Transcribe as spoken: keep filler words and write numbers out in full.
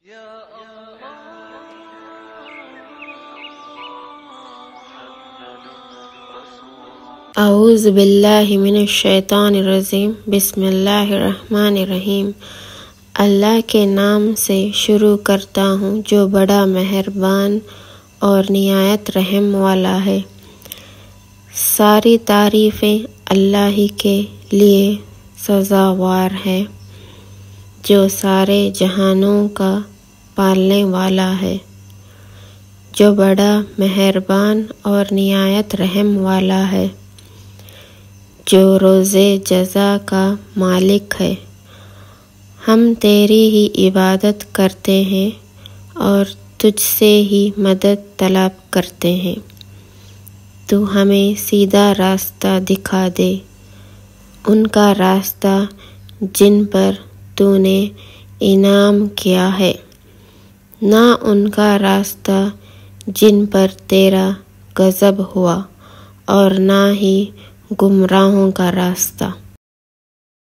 اعوذ باللہ من الشیطان الرجیم، بسم اللہ الرحمن الرحیم۔ اللہ کے نام سے شروع کرتا ہوں جو بڑا مہربان اور نہایت رحم والا ہے۔ ساری تعریفیں اللہ ہی کے لیے سزاوار ہے جو سارے جہانوں کا پالنے والا ہے، جو بڑا مہربان اور نہایت رحم والا ہے، جو روز جزا کا مالک ہے۔ ہم تیری ہی عبادت کرتے ہیں اور تجھ سے ہی مدد طلب کرتے ہیں۔ تو ہمیں سیدھا راستہ دکھا دے، ان کا راستہ جن پر تو نے انعام کیا ہے، نہ ان کا راستہ جن پر تیرا غضب ہوا، اور نہ ہی گمراہوں کا راستہ۔